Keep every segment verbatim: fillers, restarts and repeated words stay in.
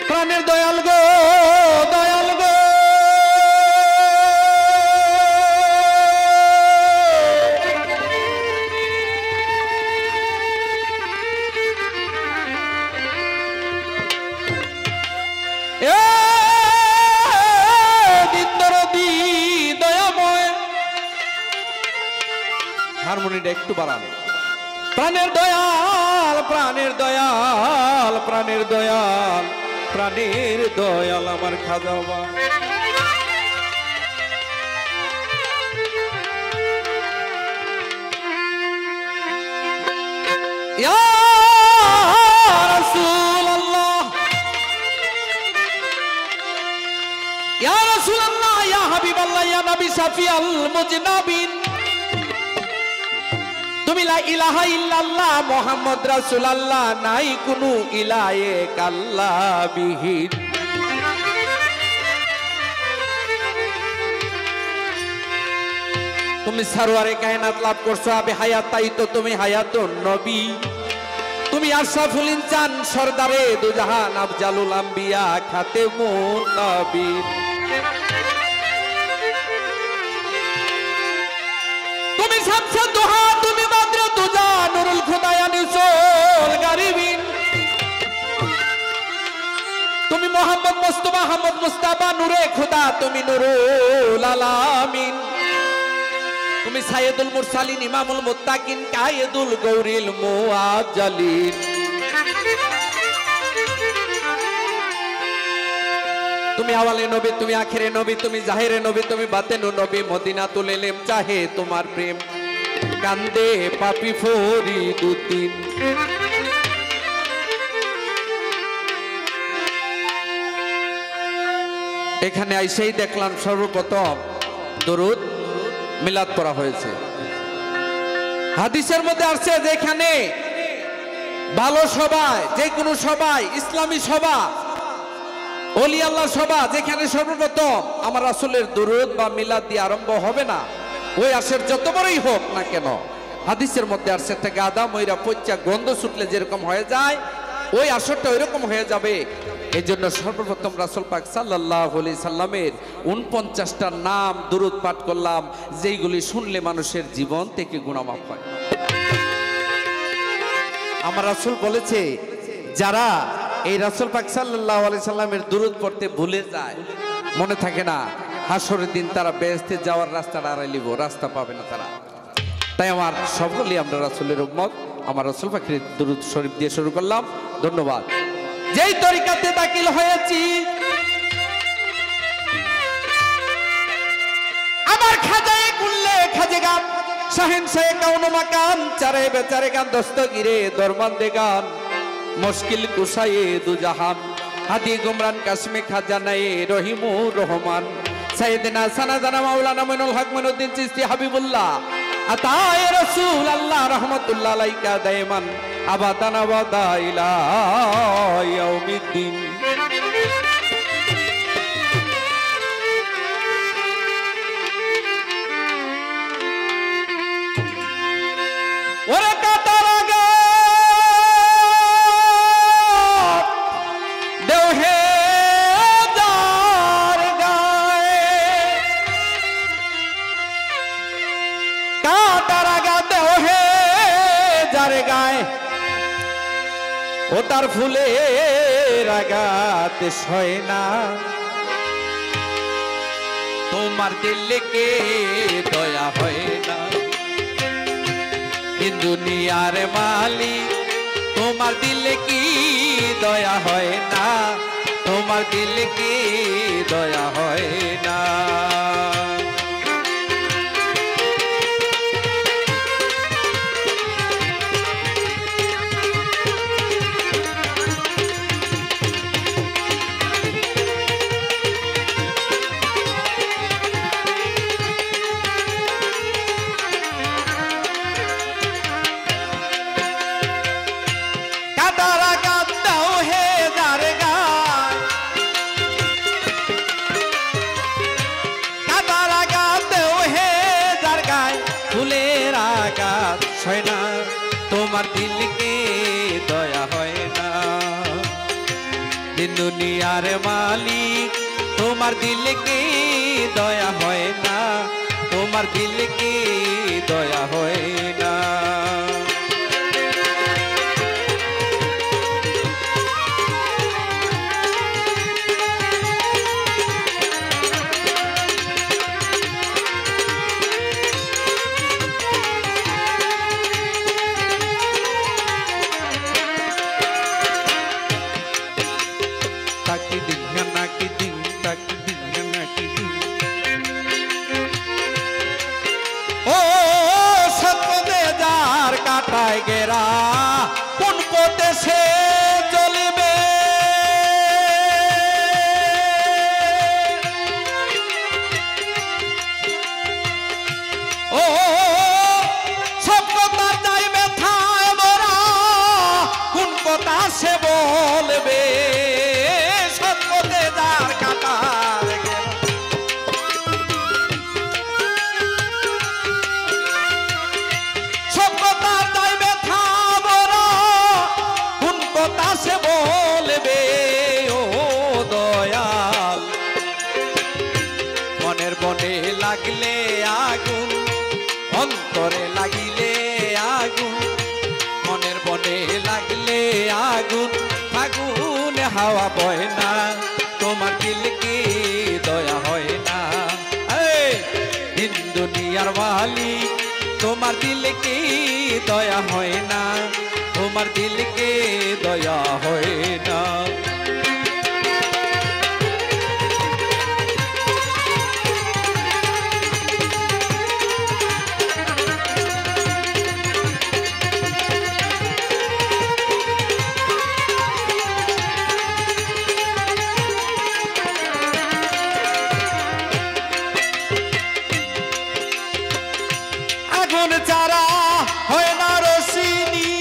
প্রাণের দয়াল গো দয়াল গো হারমোনিটা একটু বাড়ান। প্রাণের দয়াল প্রাণের দয়াল প্রাণের দয়াল প্রাণের দয়াল আমার খাজা বাবা। ইয়া রাসূলুল্লাহ ইয়া রাসূলুল্লাহ ইয়া হাবিবাল্লাহ ইয়া নবী শাফিউল মুজনাবিন। তুমি লা ইলাহা ইল্লাল্লাহ মুহাম্মদ রাসূলুল্লাহ নাই কোনো ইলাহে কাল্লা বিহীন। তুমি সরওয়ারে কায়নাত লাভ করছো আবে হায়াত, তাই তো তুমি হায়াতুন নবী। তুমি আশরাফুল ইনসান সরদারে দুজাহান আফজালুল আম্বিয়া খাতেমুন নবীন। তুমি শামসুদ দুহা তুমি বদর দুজা নুরুল খুদায়ানিসুল গারিবিন। তুমি মোহাম্মদ মুস্তাফা আহমদ মুস্তাফা নূরে খুদা তুমি নুরুল আলামিন। তুমি সাইয়্যিদুল মুরসালিন ইমামুল মুত্তাকিন কায়েদুল গৌরিল মুআজ্জালিন। তুমি আওয়ালে নবী তুমি আখিরে নবী তুমি জাহিরে নবী তুমি বাতেনু নবী। মদিনাতুল ইলম চাহে তোমার প্রেম কান্দে পাপী ফরিদুদ্দিন। এখানে আইসেই দেখলাম সর্বপ্রথম দরুদ মিলাদ পড়া হয়েছে। হাদিসের মধ্যে আসছে যেখানে ভালো সভায় যে কোনো সভায় ইসলামী সভা ওলি আল্লাহ সভা যেখানে সর্বপ্রথম আমার রাসূলের দরুদ বা মিলাদ দিয়ে আরম্ভ হবে না, ওই আসর যত বড়ই হোক না কেন, হাদিসের মধ্যে আসছে একটা গাদা ময়রা পচা গন্ধ ছুটলে যেরকম হয়ে যায় ওই আসরটা ওইরকম হয়ে যাবে। এই জন্য সর্বপ্রথম রাসূল পাক সাল্লাল্লাহু আলাইহি সাল্লামের উনপঞ্চাশটা নাম দরুদ পাঠ করলাম, যেইগুলি শুনলে মানুষের জীবন থেকে গুনাহ মাফ হয়। আমার রাসূল বলেছে যারা এই রাসূল পাক সাল্লাল্লাহু আলাইহি সাল্লামের দরুদ পড়তে ভুলে যায়, মনে থাকে না, হাসরের দিন তারা বেহেশতে যাওয়ার রাস্তাটা আড়াই লিব, রাস্তা পাবে না তারা। তাই আমার সকলেই আমরা রাসূলের উম্মত, আমার রাসূল পাকের দরুদ শরীফ দিয়ে শুরু করলাম। ধন্যবাদ। যেই তরিকাতে দাখিল হয়েছি আমার খাজায়ে কুল্লে খাজেগান শাহেনশাহে কাউন মাকান চারে বেচারে গান দস্তগিরে দরবান্দে গান মুশকিল কুশায়ে দুজাহান হাদি গুমরান কাশমে খাজানায়ে রহিমুর রহমান সাইয়েদনা সানাদানা মাওলানা মুইনুল হক মুইনুদ্দিন চিশতি হাবিবুল্লাহ আতায়ে রাসূল আল্লাহ রাহমাতুল্লাহ আলাইকা দাইমান আবাদান আবাদা ইলা ইয়াউমিদ্দিন। ওরে কাটার আগে দেও হে যার গায়ে, কাটার আগা দেও হে যার গায়ে, ও তার ফুলের আগাতে সয় না, তোমার দিলে কে দয়া হয় না, দুনিয়ার মালিক তোমার দিলে কি দয়া হয় না, তোমার দিলে কি দয়া হয় না। দিন দুনিয়ার মালিক তোমার দিল কি দয়া হয় না, তোমার দিল কি দয়া হয় না। কাটায় গেরা কোন পথে সে চলবে, ও সব কথা যাইবে থায় মোরা কোন কথা সে বলবে, সব পথে যার কাটায় গেরা সব কথা যাইবে থামরা কোন কথা সে বলবে। ও দয়াল মনের বনে লাগলে আগুন, অন্তরে লাগিলে আগুন, মনের বনে লাগলে আগুন, আগুন হাওয়া বয় না, তোমার দিল কি দয়া হয় না। দিন দুনিয়ার মালিক তোমার দিল কি দয়া হয় না, তোমার দিল কি দয়া হয় না। আগুন চারা হয় না রসিনী,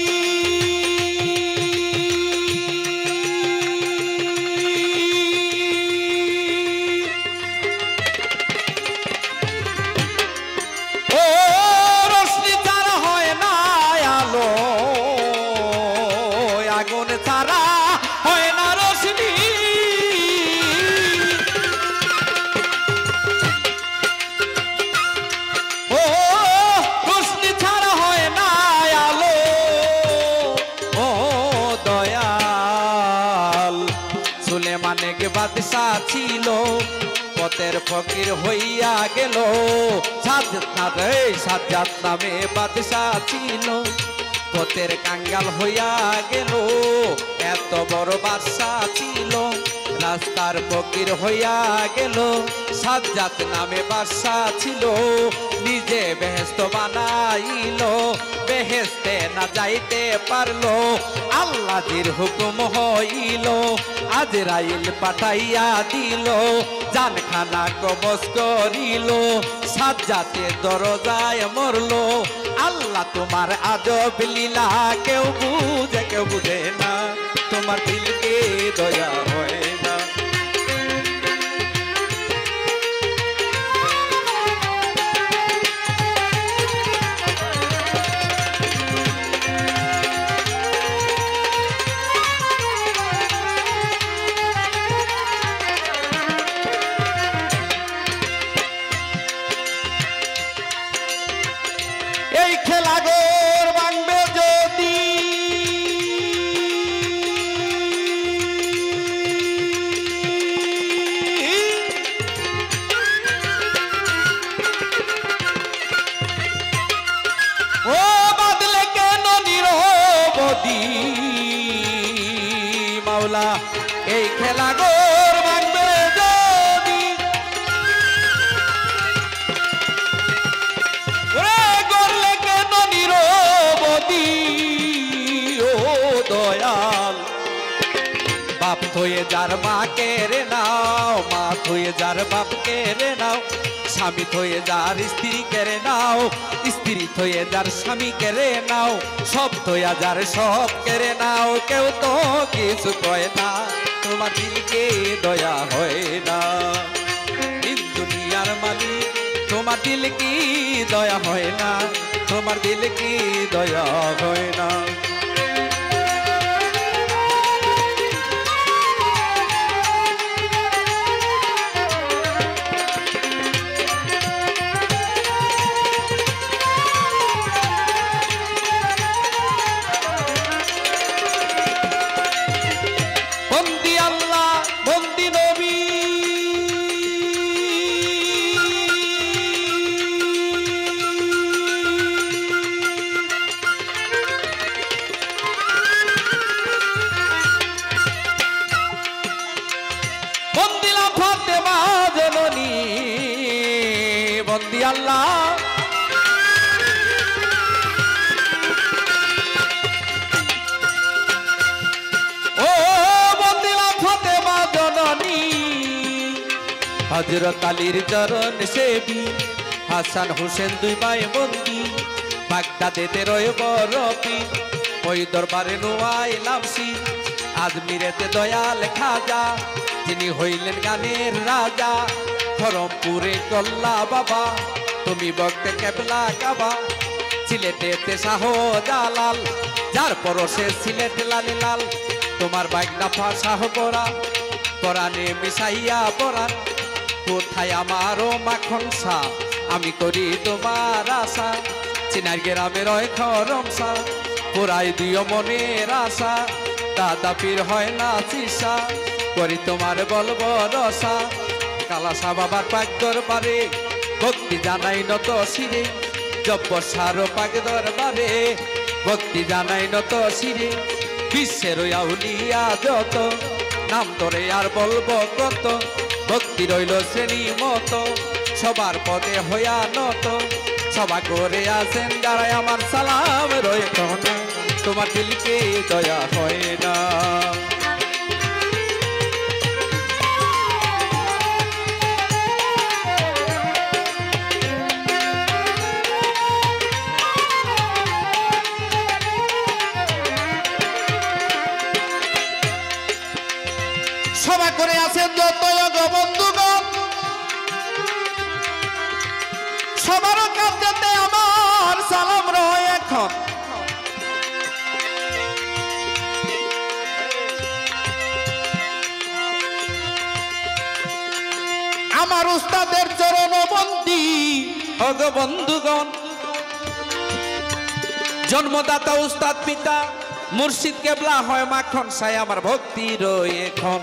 ও রশ্মি চারা হয় না আলো, আগুন চারা হয় না রশ্মি, ও সুলেমানের বাদশাহ ছিল পথের ফকির হইয়া গেল, সাজ্জাদ নামে বাদশাহ ছিল পথের কাঙ্গাল হইয়া গেল, এত বড় বাদশাহ ছিল রাস্তার ফকির হইয়া গেল, সাজ্জাদ নামে বাদশাহ ছিল নিজে বেহেশত বানাইল, বেহেশতে না যাইতে পারলো আল্লাহর হুকুম হইল, আজরাইল পাঠাইয়া দিল জানখানা কবজ করিল, সাজ্জাদের দরজায় মরল, আল্লাহ তোমার আজব লীলা কেউ বুঝে কেউ বুঝে না, তোমার দিলকে দয়া হয় না। এই খেলা গোর ভাঙবে যদি, ও বাদলে কেন নিরবধি মাওলা, এই খেলা গোর ভাঙবে যদি, গড়লে কেন নিরবধি, ও দয়াল বাপ থয়ে যার মা কেড়ে নাও, মা থয়ে যার বাপ কেড়ে নাও, স্বামী থয়ে যার স্ত্রী কেড়ে নাও, স্ত্রী থয়ে যার স্বামী কেড়ে নাও, সব থয়া যার সব কেড়ে নাও, কেউ তো কিছু কয় না, তোমার দিলকে দয়া হয় না। দিন দুনিয়ার মালিক তোমার দিল কি দয়া হয় না, তোমার দিল কি দয়া হয় না। বন্দি আল্লাহ ও বন্দিলাম ফাতেমা জননী হযরত আলীর চরণ সেবী হাসান হোসেন দুই ভাই বন্দি বাগদাদেতে রয়ে বরফি ওই দরবারে নোয়াইলাম সি আজমিরেতে দয়াল খাজা তিনি হইলেন গানের রাজা খরমপুরে কল্লা বাবা তুমি বক্তে কেবলা কাবা সিলেটেতে শাহ জালাল যার পরশে সিলেট লালি লাল তোমার বাগদা শাহ পরা পরাণে মিশাইয়া পরাণ কোথায় আমারও মাখন সা আমি করি তোমার আশা চিনার গ্রামের রয় খরমসা পুরাই দিও মনের আশা দাদা পীর হয় না চিসা করি তোমার বলব রসা কালাসা বাবার পাক দরবারে ভক্তি জানাই নত শিরে জব্ব সার পাক দরবারে ভক্তি জানাই নত শিরে বিশ্বের আউলিয়া যত নাম ধরে আর বলবো কত ভক্তি রইল শ্রেণী মতো সবার পদে হইয়া নত সভা করে আছেন যারা আমার সালাম রয়ে না তোমার দিলকে দয়া হয় না সভা করে আছেন যত বন্ধুগণ সবার কাছে আমার সালাম রয় এখন আমার উস্তাদের চরণ বন্দি অগ বন্ধুগণ জন্মদাতা উস্তাদ পিতা মুর্শিদ কেবলা হয় মাখন সাই আমার ভক্তি রয়ে এখন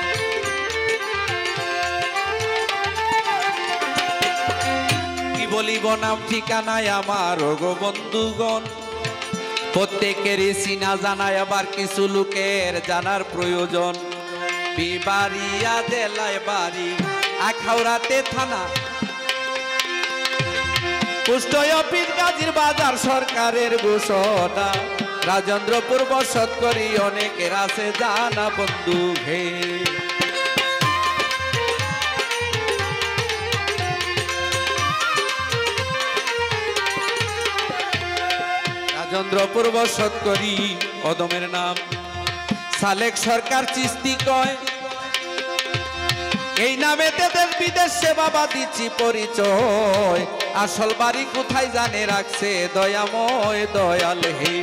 কি বলিব নাম ঠিকানায় আমার অগ বন্ধুগণ প্রত্যেকেরই চিনা জানায় আবার কিছু লোকের জানার প্রয়োজন বিবাড়িয়া জেলায় বাড়ি আখাউড়াতে থানা পুষ্ট অফিস গাজীর বাজার সরকারের ঘোষণা রাজেন্দ্রপুর বসত করি অনেকের আছে জানা বন্ধু হে রাজেন্দ্রপুর বসত করি অদমের নাম সালেক সরকার চিস্তি কয় এই নামেতে দেশ বিদেশ সেবা দিচ্ছি পরিচয় আসল বাড়ি কোথায় জানে রাখছে দয়াময় দয়াল হে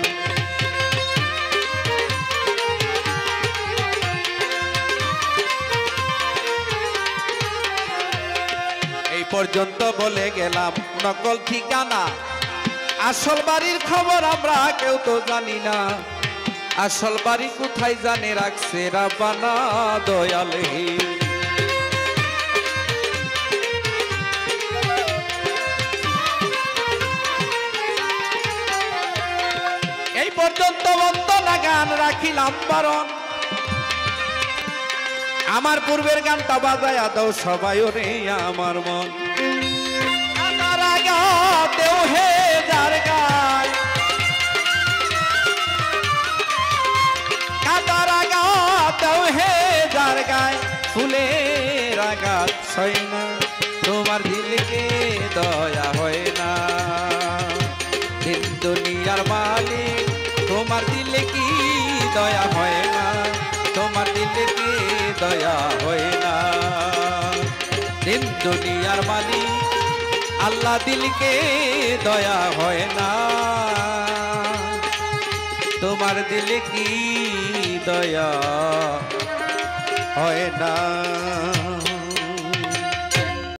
এই পর্যন্ত বলে গেলাম নকল ঠিকানা আসল বাড়ির খবর আমরা কেউ তো জানি না আসল বাড়ি কোথায় জানে রাখছে রাব্বানা দয়াল হে এই পর্যন্ত বন্দনা গান রাখিলাম বারণ আমার পূর্বের গানটা বাজায়া দাও সবাই রে আমার মন দেও হে যার গায় কাদার আঘাত দেও হে যার গায় ফুলের আঘাত সয় না তোমার দিলকে দয়া হয় না দিন দুনিয়ার মালিক তোমার দিলে কি দয়া হয় না তোমার দিলে কি দয়া হয় না দিন দুনিয়ার মালিক আল্লাহ দিলকে দয়া হয় না তোমার দিলে কি দয়া হয় না।